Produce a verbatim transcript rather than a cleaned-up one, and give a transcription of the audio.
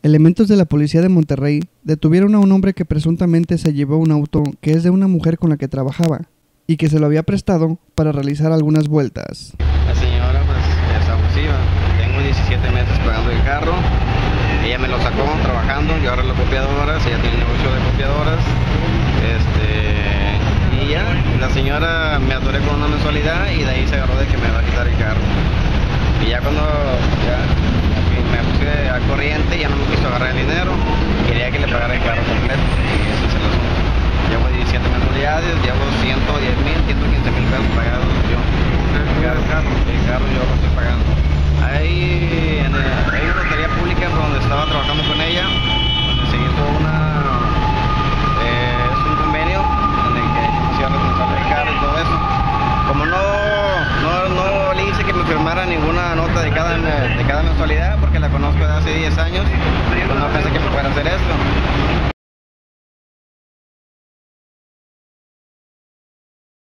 Elementos de la policía de Monterrey detuvieron a un hombre que presuntamente se llevó un auto que es de una mujer con la que trabajaba y que se lo había prestado para realizar algunas vueltas. La señora pues es abusiva. Tengo diecisiete meses pagando el carro. Ella me lo sacó trabajando, yo arreglo copiadoras, ella tiene negocio de copiadoras. Este, y ya, la señora me atoré con una mensualidad y de ahí se agarró de que me va a quitar el carro. Y ya cuando ya, me puse al corriente, ya no me quiso agarrar el dinero, quería que le pagara el carro completo. Y eso se lo asunto. Llevo diecisiete mensualidades, llevo ciento diez mil, ciento quince mil pesos pagados yo. El carro, el carro, el carro yo lo estoy pagando. Ahí en el, hay una notaría pública donde estaba trabajando con ella, donde se hizo una, eh, es un convenio en el que yo me hacía responsable del carro y todo eso. Como no, no, no le hice que me firmara ninguna nota de cada, de cada mensualidad, porque la conozco de hace diez años, pues no pensé que me